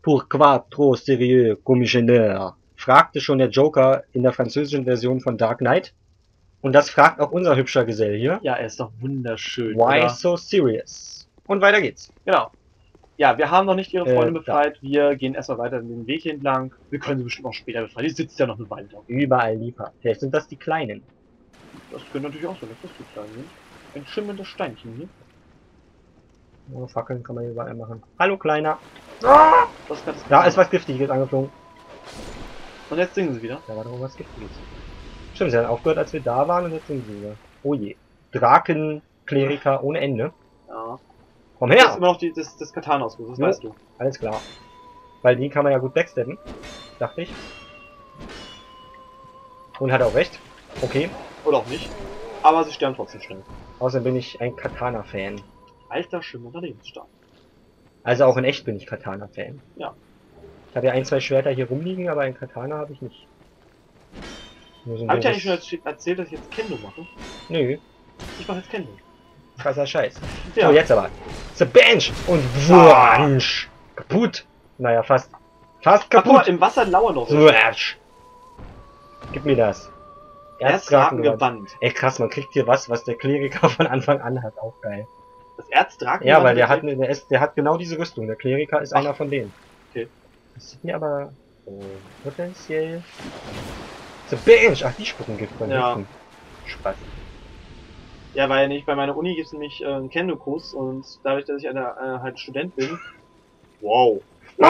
Pourquoi trop sérieux, commissionnaire? Fragte schon der Joker in der französischen Version von Dark Knight. Und das fragt auch unser hübscher Gesell hier. Ja, er ist doch wunderschön. Why oder? so serious? Und weiter geht's. Genau. Ja, wir haben noch nicht ihre Freundin Da. befreit. Wir gehen erstmal weiter den Weg entlang. Wir können sie bestimmt auch später befreien. Die sitzt ja noch eine Weile da. Überall liefert. Vielleicht sind das die Kleinen. Das könnte natürlich auch sein, dass das die Kleinen sind. Ein schimmerndes Steinchen hier. Oh, Fackeln kann man hier überall machen. Hallo, Kleiner. Das ist ganz Da ist was Giftiges angeflogen. Und jetzt singen sie wieder. Da war doch was Giftiges. Stimmt, sie haben aufgehört, als wir da waren und jetzt sind sie wieder. Oh je. Drakenkleriker ohne Ende. Ja. Komm Das ist her! immer noch das Katana aus, das Jo. weißt du. Alles klar. Weil die kann man ja gut backstabben. Dachte ich. Und hat auch recht. Okay. Oder auch nicht. Aber sie sterben trotzdem schnell. Außerdem bin ich ein Katana-Fan. Alter, schimmernder Lebensstab. Also auch in echt bin ich Katana-Fan. Ja. Ich habe ja ein, zwei Schwerter hier rumliegen, aber ein Katana habe ich nicht. Nur so ein Hab ich eigentlich doofes- schon erzählt, dass ich jetzt Kendo mache? Nö, Ich mache jetzt Kendo. krasser Scheiß. Ja. So, jetzt aber. The Bench! Und wunsch! Kaputt! Naja, fast. Fast Ach, guck mal, kaputt! im Wasser lauern noch. Wunsch! Gib mir das. Erzdrakengewand. Ey, krass, man kriegt hier was der Kleriker von Anfang an hat. Auch geil. Das Erzdrakengewand? Ja, weil der hat genau diese Rüstung. Der Kleriker ist Ach. einer von denen. Okay. Das sieht mir aber potenziell... The Bench! Ach, die spucken Gift von Ja. hinten. Spaß. Ja, weil nicht bei meiner Uni gibt es nämlich einen Kendo-Kurs und dadurch, dass ich halt Student bin. Wow.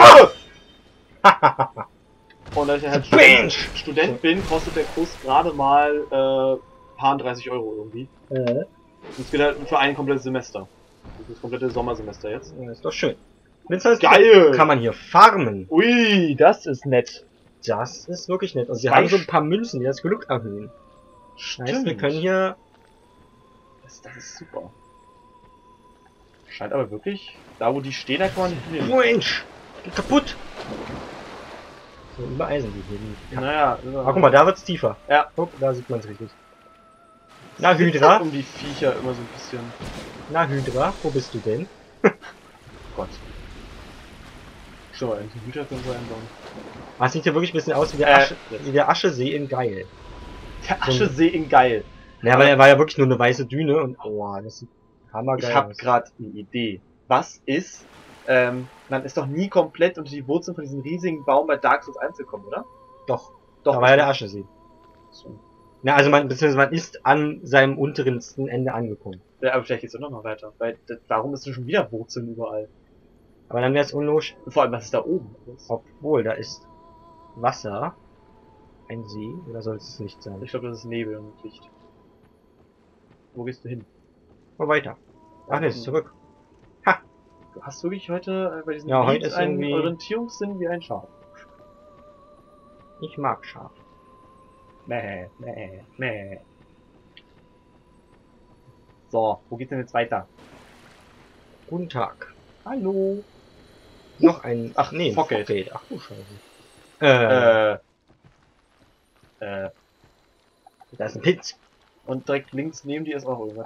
Und dass ich halt Bench! Student bin, kostet der Kurs gerade mal paar 30 Euro irgendwie. Und es geht halt für ein komplettes Semester. Das komplette Sommersemester jetzt. Ja, ist doch schön. Wenn's Geil! Kann man hier farmen. Ui, das ist nett. Das ist wirklich nett. Und sie Zwei haben so ein paar Münzen, die das Glück erhöhen. Heißt, wir können hier... Das ist super. Scheint aber wirklich, da wo die stehen, da kann man nicht nehmen. Mensch! Geht kaputt! So, überall sind die hier. Naja, Ah, guck mal, da wird's tiefer. Ja. Guck, da sieht man's richtig. Na, Hydra? um die Viecher immer so ein bisschen. Na, Hydra, wo bist du denn? Gott. Schon mal, die Hüter können so einbauen. Ah, sieht hier wirklich ein bisschen aus wie der, wie der Aschesee in Geil. Der Aschesee in Geil. Ja, aber er war ja wirklich nur eine weiße Düne und oh, das sieht hammergeil Ich habe aus. gerade eine Idee. Was ist, man ist doch nie komplett unter die Wurzeln von diesem riesigen Baum bei Dark Souls 1 gekommen, oder? Doch, Doch. da war ja der Aschesee. So. Na, also beziehungsweise man ist an seinem untersten Ende angekommen. Ja, aber vielleicht geht's doch noch mal weiter. Weil, warum ist denn schon wieder Wurzeln überall? Aber dann wäre es unlogisch. Und vor allem, was ist da oben? Obwohl, da ist Wasser. Ein See, oder soll es nicht sein? Ich glaube, das ist Nebel und Licht. Wo gehst du hin? Mal weiter. Ach ne, ist zurück. Du hast wirklich heute bei diesen Ja, heute Beats ist einen irgendwie- Orientierungssinn wie ein Schaf. Ich mag Schaf. Mäh, mäh, mäh. So, wo geht's denn jetzt weiter? Guten Tag. Hallo. Noch ein... Ach, nee, Fockgate. Fockgate. Ach du Scheiße. Da ist ein Pilz. Und direkt links neben dir ist auch irgendwas.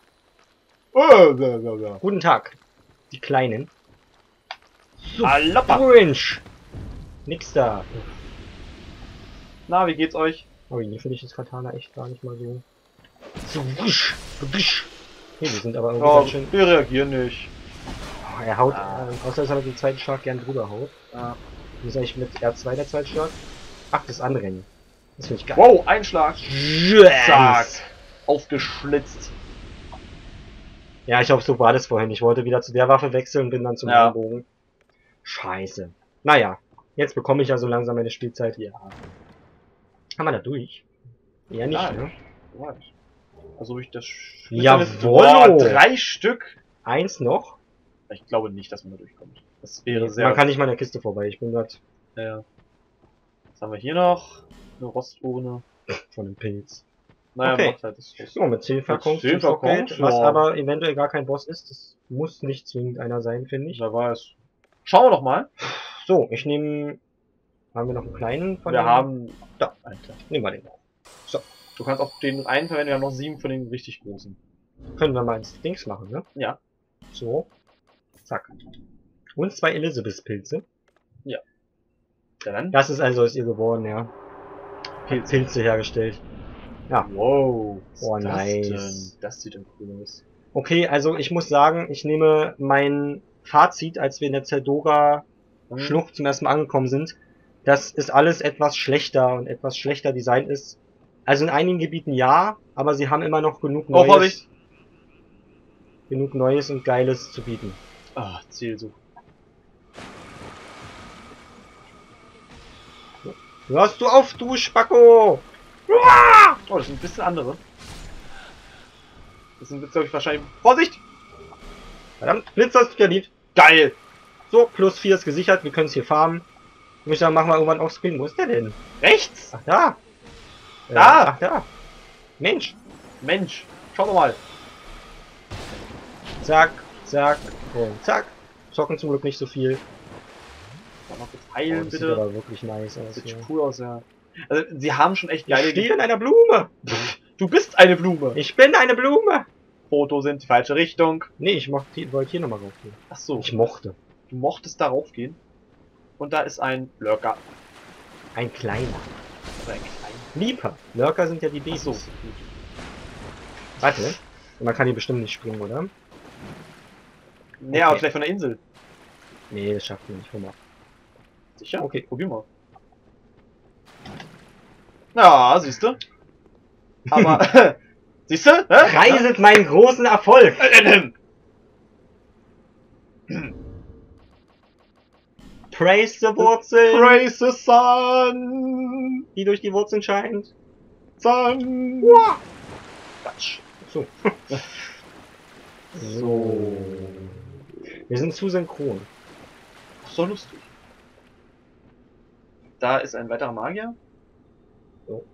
Guten Tag. Die Kleinen. Alappa. Orange. Nix da. Na, wie geht's euch? Oh, hier finde ich das Katana echt gar nicht mal so... So wusch, wusch. Okay, die sind aber irgendwie Oh, ganz schön... wir reagieren nicht. Oh, er haut, Ah. außer dass er mit dem zweiten Schlag gern drüber haut. Ja. Wie ist eigentlich mit R2 der zweite Schlag? Ach, das Anrennen. Das finde ich geil. Wow, Einschlag. Yes. Zack. Aufgeschlitzt. Ja, ich glaube, so war das vorhin. Ich wollte wieder zu der Waffe wechseln und bin dann zum Ja. Bogen. Scheiße. Naja, jetzt bekomme ich ja so langsam meine Spielzeit hier. Haben wir da durch? Eher nicht, Nein. ne? Also ich das... Jawohl. 3 Stück. Eins noch. Ich glaube nicht, dass man da durchkommt. Das wäre sehr... Man kann nicht mal an der Kiste vorbei. Ich bin gerade Ja. Was haben wir hier noch? Eine Rosturne. von dem Pilz. Naja, Okay. macht halt das Rost. So, mit 10 Verkunft, 10 Verkunft, was ja. aber eventuell gar kein Boss ist. Das muss nicht zwingend einer sein, finde ich. Wer weiß. Schauen wir doch mal. So, ich nehme... Haben wir noch einen kleinen von Wir den- haben... Da. Alter. Nehmen wir den noch. Du kannst auch den einen verwenden, wir haben noch 7 von den richtig großen. Können wir mal ins Dings machen, ne? Ja. So. Zack. Und 2 Elizabeth-Pilze. Ja. Dann? Das ist also aus ihr geworden, ja. Pilze hergestellt. Ja. Wow. Oh, Was nice. denn? Das sieht dann cool aus. Okay, also ich muss sagen, ich nehme mein Fazit, als wir in der Zeldora Schlucht zum ersten Mal angekommen sind, dass es alles etwas schlechter und etwas schlechter designt ist. Also in einigen Gebieten ja, aber sie haben immer noch genug Neues, und Geiles zu bieten. Ah, Zielsuche. Hörst du auf, du Spacko! Oh, das sind ein bisschen andere. Das sind jetzt, glaube ich, wahrscheinlich... Vorsicht! Verdammt, Blitz hast du verdient. Geil! So, +4 ist gesichert, wir können es hier farmen. Ich muss sagen, machen wir irgendwann offscreen. Wo ist der denn? Rechts! Ach, da! Da! Ach, da! Mensch! Mensch! Schau doch mal! Zack, zack und zack. Zocken zum Glück nicht so viel. Mal kurz heilen, das bitte. sieht aber wirklich nice aus. Sieht Hier. cool aus, ja. Also, sie haben schon echt geile... Ich stehe in einer Blume! Du bist eine Blume! Ich bin eine Blume! Foto sind die falsche Richtung. Nee, ich wollte hier nochmal raufgehen. Ach so. Ich mochte. Du mochtest da raufgehen. Und da ist ein Lurker. Ein kleiner. Oder ein kleiner. Leaper. Lurker sind ja die Ach Babys. so. Warte. Man kann hier bestimmt nicht springen, oder? Nee, aber vielleicht von der Insel. Nee, das schafft man nicht. Guck mal. Sicher? Okay. Probier mal. Ja, siehst du. Aber, siehst du? Preiset meinen großen Erfolg! Praise the Wurzeln, Praise the sun! die durch die Wurzeln scheint. Sun! Wow. Quatsch. So. So. Wir sind zu synchron. Ach, so lustig. Da ist ein weiterer Magier. So.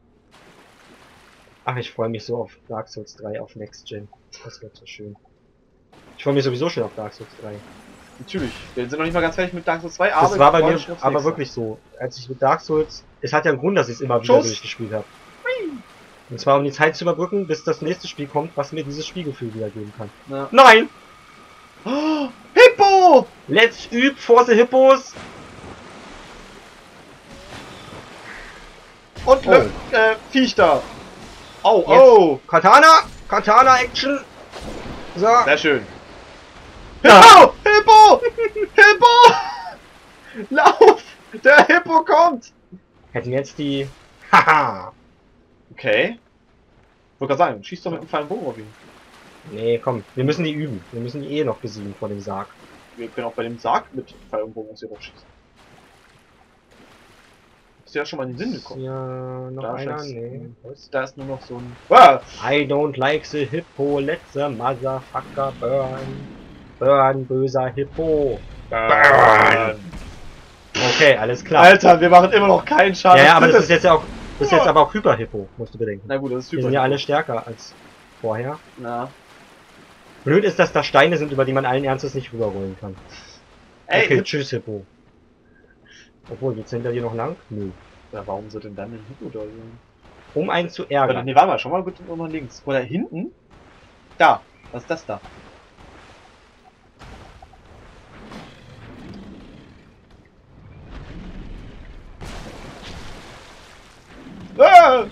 Ach, ich freue mich so auf Dark Souls 3 auf Next Gen. Das wird so schön. Ich freue mich sowieso schon auf Dark Souls 3. Natürlich. Wir sind noch nicht mal ganz fertig mit Dark Souls 2, aber... Das war bei wir mir freuen uns aufs aber nächste. wirklich so. Als ich mit Dark Souls... Es hat ja einen Grund, dass ich es immer wieder Schuss. durchgespielt habe. Und zwar um die Zeit zu überbrücken, bis das nächste Spiel kommt, was mir dieses Spielgefühl wiedergeben kann. Ja. Nein! Oh, Hippo! Let's üb for the Hippos! Und Oh. Viech da! Oh, Jetzt. oh! Katana! Katana Action! So. Sehr schön. Ja. Hippo! Hippo! Hippo! Lauf! Der Hippo kommt! Hätten wir jetzt die... Haha! Okay. Wollte gerade sagen, schieß doch mit einem Pfeil und Bogen auf ihn. Nee, komm. Wir müssen die üben. Wir müssen die noch besiegen vor dem Sarg. Wir können auch bei dem Sarg mit Pfeil und Bogen aus ihr schießen. Ist ja schon mal in den Sinn gekommen. Ja, noch Da einer? scheint's- Nee. Da ist nur noch so ein... Ah! I don't like the Hippo, let the motherfucker burn. Burn, böser Hippo. Burn. Okay, alles klar. Alter, wir machen immer noch keinen Schaden. Ja, ja, aber das ist jetzt ja auch... Das ist jetzt aber auch Hyper-Hippo, musst du bedenken. Na gut, das ist Die super. sind ja alle stärker als vorher. Na. Blöd ist, dass da Steine sind, über die man allen Ernstes nicht rüberrollen kann. Ey, Okay, tschüss Hippo. Obwohl, geht's hinter dir noch lang? Nö. ja, warum soll denn dann ein Hippo da sein? Um einen zu Warte, ärgern. nee, warte mal, schau mal bitte nochmal links. Oder hinten? Da. Was ist das da? Ah!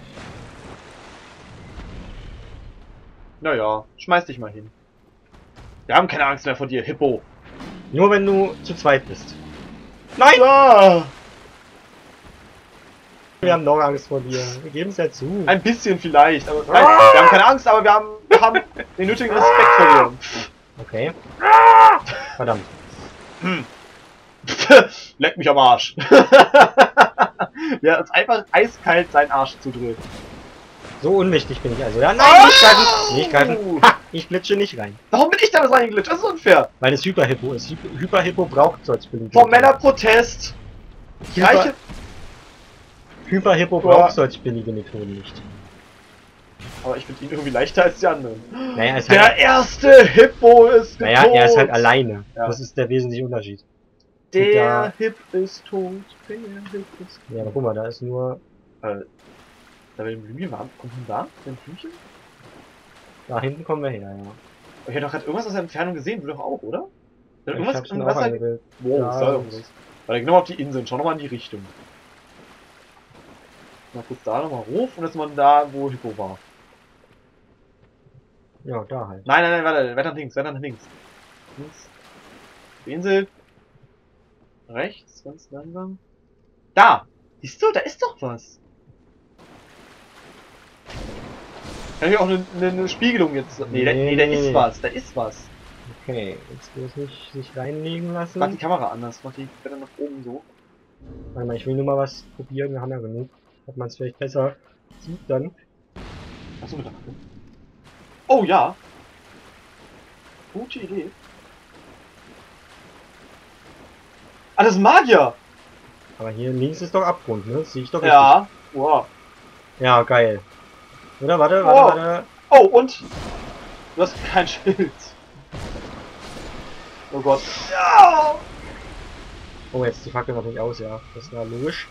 Naja, schmeiß dich mal hin. Wir haben keine Angst mehr vor dir, Hippo. Nur wenn du zu zweit bist. Nein! Ah! Wir haben doch Angst vor dir. Wir geben es ja zu. Ein bisschen vielleicht, aber nein, wir haben keine Angst, aber wir haben den nötigen Respekt vor Okay. Verdammt. dir. Leck mich am Arsch. Wir haben uns einfach eiskalt seinen Arsch zudrehen. So unwichtig bin ich also. Ja, nein, Ah! nicht greifen. Nicht greifen. Ha, ich glitsche nicht rein. Warum bin ich da reingeglitscht? Das ist unfair. Weil es Hyper-Hippo ist. Hyper-Hippo braucht solche Vom Männerprotest. Gleiche. Hyper-Hippo Ja. braucht solche billige Methoden nicht. Aber ich finde ihn irgendwie leichter als die anderen. Naja, er ist Der halt, erste Hippo ist tot. naja, er ist halt alleine. Ja. Das ist der wesentliche Unterschied. Der Ja. Hip ist tot. Der Hip ist tot. Ja, aber guck mal, da ist nur... Da will ein Blümchen warm. Kommt denn da? Ein Blümchen? Da hinten kommen wir her, ja. Ich hätte doch gerade irgendwas aus der Entfernung gesehen. Du doch auch, oder? Ich Irgendwas hab's im mir auch Wasser. angewählt. Wow, Ja, was soll das- das? Warte, genau auf die Inseln. Schau nochmal in die Richtung. Mal kurz da nochmal hoch und jetzt mal da, wo Hippo war. Ja, da halt. Nein, nein, nein, warte, weiter nach links, weiter nach links. Links. Die Insel. Rechts, ganz langsam. Da! Siehst du, da ist doch was. Kann ich auch eine Spiegelung jetzt. Nee, da ist was, da ist was. Okay, jetzt will es nicht sich reinlegen lassen. Mach die Kamera anders, mach die weiter nach oben so. Warte mal, ich will nur mal was probieren, wir haben ja genug. Ob man es vielleicht besser sieht dann. Achso, mit der Kacke. Oh ja! Gute Idee. Ah, das ist Magier! Aber hier links ist doch Abgrund, ne? Das sehe ich doch ja, wow. Ja, geil. Oder? Warte, oh. warte. Oh, und? Du hast kein Schild. Oh Gott. Ja! Oh, jetzt ist die Fackel noch nicht aus, ja. Das war logisch.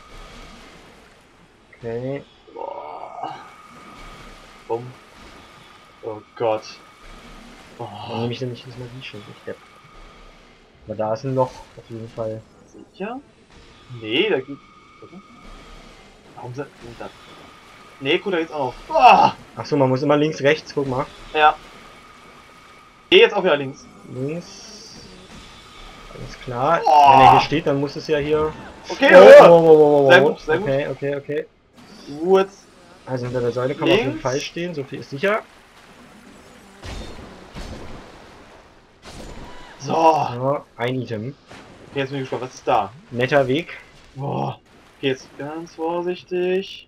Okay. Boah. Bumm. Oh Gott. Oh. Dann nehme ich nämlich das Magieschild, ich Depp. Aber da ist ein Loch, auf jeden Fall. Sicher? Nee, da geht. Warum sind das? Nee, guck da jetzt auf. Oh! Achso, man muss immer links, rechts, guck mal. Ja. Geh jetzt auch wieder links. Links. Alles klar. Oh! Wenn er hier steht, dann muss es ja hier. Okay, Sehr gut, sehr gut. Okay. Gut. Also hinter der Säule kann man auf jeden Fall stehen, so viel ist sicher. So. Ja, ein Item. Okay, jetzt bin ich gespannt, was ist da? Netter Weg. Boah. Okay, jetzt ganz vorsichtig.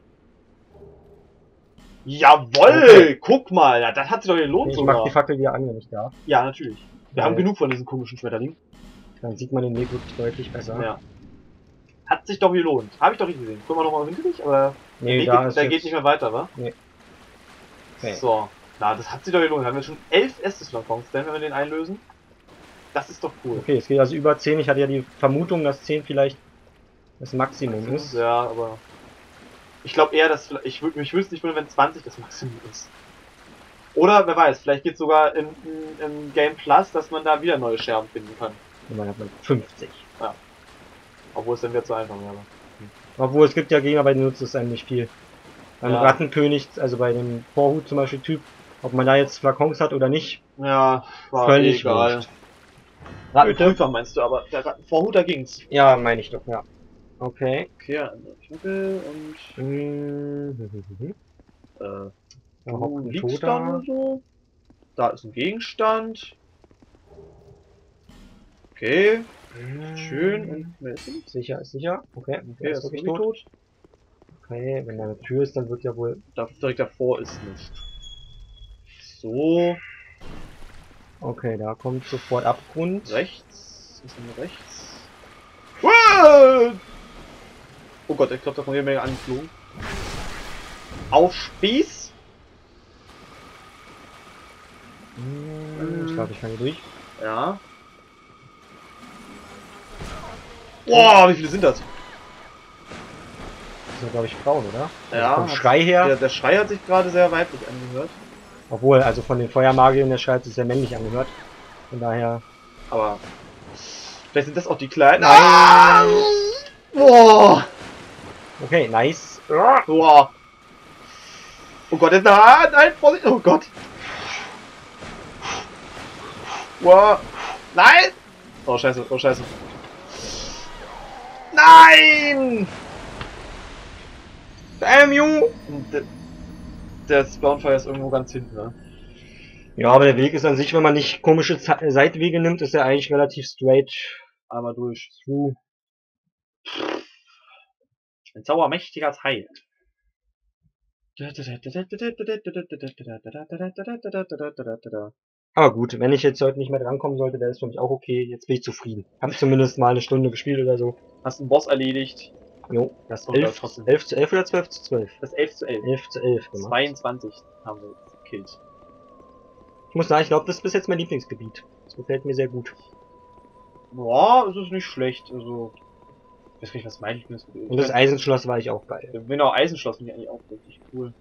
Jawoll! Okay. Guck mal, das hat sich doch gelohnt sogar. Ich mach die Fackel wieder an, wenn ich darf. Ja, natürlich. Wir haben genug von diesen komischen Schmetterlingen. Dann sieht man den Weg wirklich deutlich besser. Ja. Hat sich doch gelohnt. Habe ich doch nicht gesehen. Guck mal nochmal hinter dich, aber nee, der geht nicht mehr weiter, wa? Nee. Okay. So. Na, das hat sich doch gelohnt. Haben wir schon 11 Estes-Flakons, wenn wir den einlösen. Das ist doch cool. Okay, es geht also über 10. Ich hatte ja die Vermutung, dass 10 vielleicht das Maximum ist. Ja, aber ich glaube eher, dass mich wüsste nicht wundern, wenn 20 das Maximum ist. Oder, wer weiß, vielleicht geht es sogar im Game Plus, dass man da wieder neue Scherben finden kann. Und dann hat man 50. Ja. Obwohl es dann wieder zu einfach wäre. Obwohl, es gibt ja Gegner, bei denen nutzt es einem nicht viel. Beim Rattenkönig, also bei dem Vorhut zum Beispiel Typ, ob man da jetzt Flakons hat oder nicht. Ja, war völlig egal. Rattenprüfer meinst du, aber der Rattenvorhut, da ging's. Ja, meine ich doch, ja. Okay. Okay, andere Knüppel und ein liegst da nur so. Da ist ein Gegenstand. Okay. Schön. Und wer ist denn? Sicher ist sicher. Okay, der ist wirklich tot. Okay, wenn da eine Tür ist, dann wird ja wohl. Direkt davor ist nicht. So. Okay, da kommt sofort Abgrund. Rechts. Was ist denn rechts? Wow! Oh Gott, ich glaube, da kommt jede Menge angeflogen. Auf Spieß. Ich glaube, ich kann hier durch. Ja. Boah, wie viele sind das? Das sind, glaube ich, Frauen, oder? Ja. Also vom Schrei her. Der Schrei hat sich gerade sehr weiblich angehört. Obwohl, also von den Feuermagiern, der Schrei hat sich sehr männlich angehört. Von daher. Aber. Vielleicht sind das auch die Kleinen. Nein. Ah! Boah! Okay, nice. Boah! Oh Gott, jetzt nein, Vorsicht! Oh Gott! Wow! Nein! Oh scheiße, oh scheiße. Nein! Damn you! Der Spawnfire ist irgendwo ganz hinten, ne? Ja, aber der Weg ist an sich, wenn man nicht komische Seitwege nimmt, ist er eigentlich relativ straight. Einmal durch. Ein sauermächtiger Teil. Aber gut, wenn ich jetzt heute nicht mehr drankommen sollte, wäre das für mich auch okay. Jetzt bin ich zufrieden. Hab zumindest mal eine Stunde gespielt oder so. Hast einen Boss erledigt. Jo, das 11 zu 11 oder 12 zu 12? Das 11 zu 11. 11 zu 11 gemacht. 22 haben wir jetzt gekillt. Ich muss sagen, ich glaube, das ist bis jetzt mein Lieblingsgebiet. Das gefällt mir sehr gut. Boah, es ist nicht schlecht. Also, ich weiß nicht, was mein Lieblingsgebiet ist. Und das Eisenschloss war ich auch geil. Genau, Eisenschloss finde ich eigentlich auch richtig cool.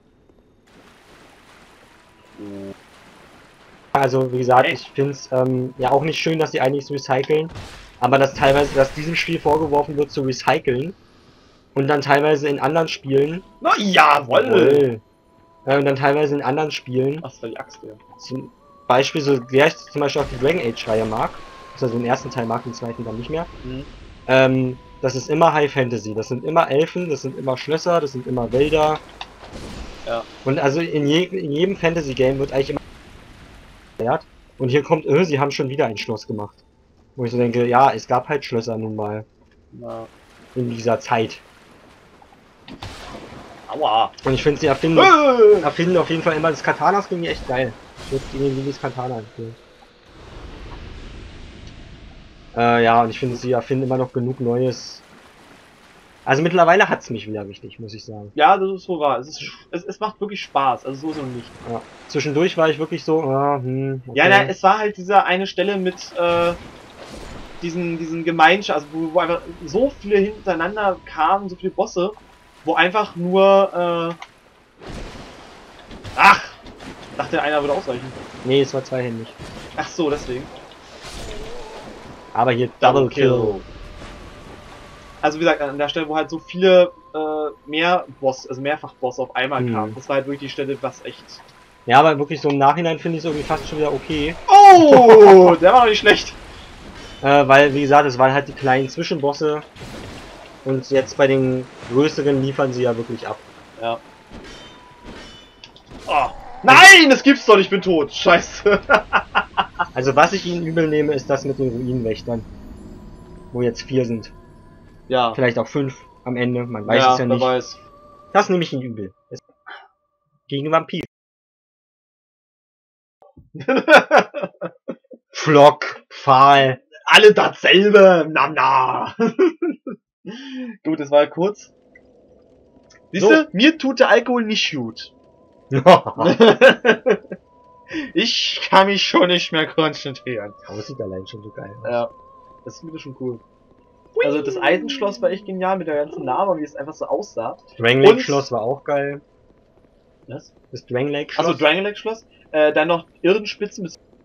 Also, wie gesagt, ich finde es ja auch nicht schön, dass die einiges recyceln. aber dass diesem Spiel vorgeworfen wird zu recyceln und dann teilweise in anderen Spielen. Na jawohl! Und dann teilweise in anderen Spielen. Was war die Axt, ja? Zum Beispiel, so wer ich zum Beispiel auch die Dragon Age Reihe mag, also den ersten Teil mag, den zweiten dann nicht mehr. Das ist immer High Fantasy. Das sind immer Elfen, das sind immer Schlösser, das sind immer Wälder. Ja. Und also in jedem Fantasy Game wird eigentlich immer und hier kommt, sie haben schon wieder ein Schloss gemacht. Wo ich so denke, ja, es gab halt Schlösser nun mal. Ja. In dieser Zeit. Aua! Und ich finde, sie erfinden auf jeden Fall immer das Katanas, finde ich echt geil. Ich würde ihnen das Katana empfehlen. Ja, und ich finde, sie erfinden immer noch genug Neues. Also mittlerweile hat's mich wieder richtig, muss ich sagen. Ja, das ist so wahr. Es macht wirklich Spaß, also so nicht. Ja. Zwischendurch war ich wirklich so, okay. Ja, na, es war halt diese eine Stelle mit diesen Gemeinschaft, also wo einfach so viele hintereinander kamen, so viele Bosse, wo einfach nur ach! Dachte einer würde ausreichen. Nee, es war zweihändig. Ach so, deswegen. Aber hier Double Kill. Also wie gesagt, an der Stelle, wo halt so viele Mehrfach-Bosse auf einmal kamen. Das war halt wirklich die Stelle, was echt... Ja, aber wirklich so im Nachhinein finde ich es irgendwie fast schon wieder okay. Oh, der war doch nicht schlecht. Weil, wie gesagt, es waren halt die kleinen Zwischenbosse. Und jetzt bei den größeren liefern sie ja wirklich ab. Ja. Oh. Nein, das gibt's doch nicht, ich bin tot. Scheiße. Also was ich ihnen übel nehme, ist das mit den Ruinenwächtern. Wo jetzt 4 sind. Ja. Vielleicht auch 5 am Ende, man weiß es ja nicht. Weiß. Das nehme ich ihnen übel. Gegen Vampir. Flock, Pfahl. Alle dasselbe. Na. Gut, das war kurz. Siehste, mir tut der Alkohol nicht gut. Ich kann mich schon nicht mehr konzentrieren. Aber es sieht allein schon so geil aus. Ja, das ist wieder schon cool. Also das Eisenschloss war echt genial mit der ganzen Lava, wie es einfach so aussah. Dragon Lake Schloss war auch geil. Was? Das Dragon Lake Schloss? Achso, Dragon Lake Schloss. Dann noch Irdenspitzen.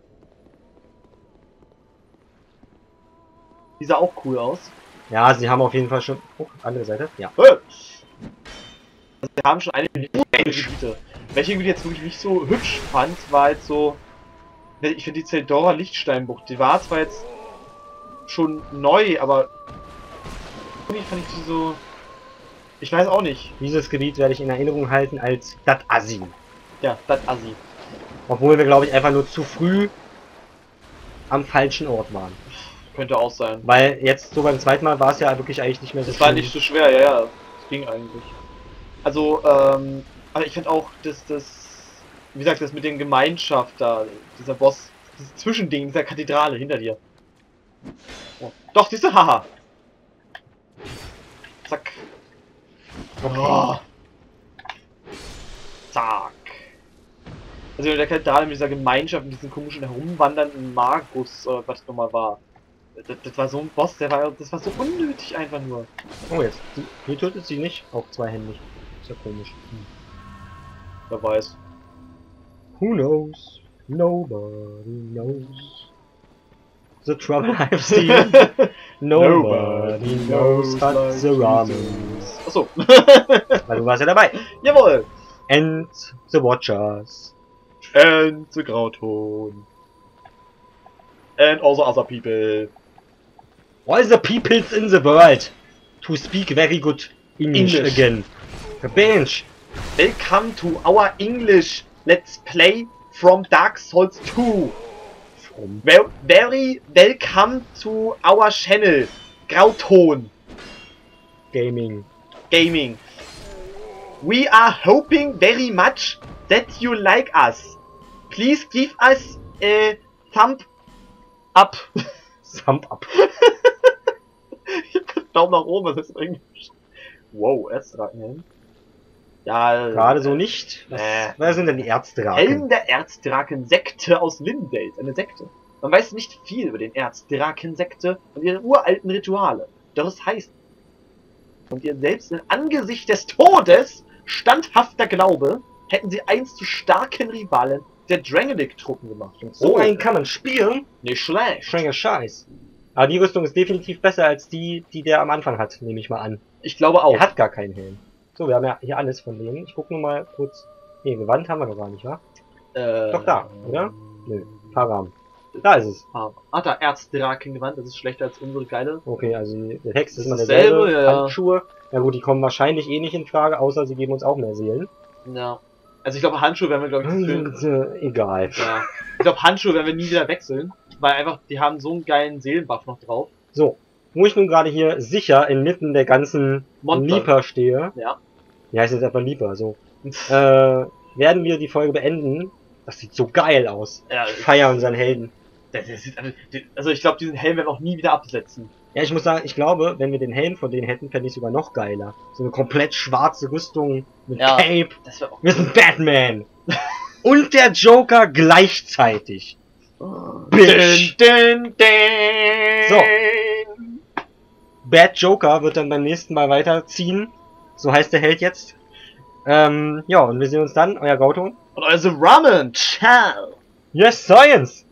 Die sah auch cool aus. Ja, sie haben auf jeden Fall schon... Oh, andere Seite? Ja. Also wir haben schon einige Gebiete. Welche ich jetzt wirklich nicht so hübsch fand, war jetzt so... Ich finde die Zeldora Lichtsteinbucht, die war zwar jetzt schon neu, aber... irgendwie fand ich die so... Ich weiß auch nicht. Dieses Gebiet werde ich in Erinnerung halten als Dat Assi. Ja, Dat Assi. Obwohl wir, glaube ich, einfach nur zu früh am falschen Ort waren. Könnte auch sein. Weil jetzt so beim zweiten Mal war es ja wirklich eigentlich nicht mehr so schwer. Das war nicht so schwer, ja. Das ging eigentlich. Also, aber ich finde auch, wie gesagt, das mit den Gemeinschaft da, dieser Boss, dieses Zwischending, dieser Kathedrale hinter dir. Oh. Doch, siehst du, haha. Zack. Okay. Oh. Zack. Also in der Kathedrale mit dieser Gemeinschaft, mit diesen komischen herumwandernden Magus, was das nochmal war. Das war so ein Boss, das war so unnötig einfach nur. Oh, jetzt. Hier tötet sie nicht. Auch zweihändig. Ist ja komisch. Wer weiß. Who knows? Nobody knows. The trouble I've seen. Nobody knows but the Ramens. Achso. Weil du warst ja dabei. Jawohl. And the Watchers. And the Grauton. And also other people. All the peoples in the world to speak very good English again. The bench. Welcome to our English Let's Play from Dark Souls 2. Very welcome to our channel Grauton Gaming. We are hoping very much that you like us. Please give us a thumb up. Thumb up. Daumen nach oben, was ist Englisch? Wow, Erzdrachen. Ja, gerade so nicht. Was sind denn die Erzdrachen? Helm der Erzdrachen-Sekte aus Lindeld. Eine Sekte. Man weiß nicht viel über den Erzdrachen-Sekte und ihre uralten Rituale. Doch es heißt, und ihr selbst im Angesicht des Todes standhafter Glaube, hätten sie einst zu starken Rivalen der Drangleic-Truppen gemacht. Und so einen kann man spielen? Nicht schlecht. Strenger Scheiß. Aber die Rüstung ist definitiv besser als die der am Anfang hat, nehme ich mal an. Ich glaube auch. Er hat gar keinen Helm. So, wir haben ja hier alles von denen. Ich gucke nur mal kurz. Nee, Gewand haben wir noch gar nicht, wa? Doch da, oder? Nö, Param. Da ist es. Ah, da Erzdrakengewand, das ist schlechter als unsere geile. Okay, also der Text ist immer dasselbe, derselbe. ja. Handschuhe. Ja gut, die kommen wahrscheinlich eh nicht in Frage, außer sie geben uns auch mehr Seelen. Ja. Also ich glaube Handschuhe werden wir glaube ich für, Egal. ja. Ich glaube Handschuhe werden wir nie wieder wechseln, weil einfach die haben so einen geilen Seelenbuff noch drauf. So, wo ich nun gerade hier sicher inmitten der ganzen Monster. Leaper stehe. Ja. Die heißt jetzt einfach Leaper, so. Werden wir die Folge beenden. Das sieht so geil aus. Ja, Ich feier unseren Helden. Also ich glaube, diesen Helm werden wir auch nie wieder absetzen. Ja, ich muss sagen, ich glaube, wenn wir den Helm von denen hätten, fände ich sogar noch geiler. So eine komplett schwarze Rüstung mit Ja, Cape. das wäre auch. Wir sind Batman. Und der Joker gleichzeitig. Bitch. So. Bad Joker wird dann beim nächsten Mal weiterziehen. So heißt der Held jetzt. Ja, und wir sehen uns dann. Euer Gauto. Und also Ramen. Ciao. Yes, Science!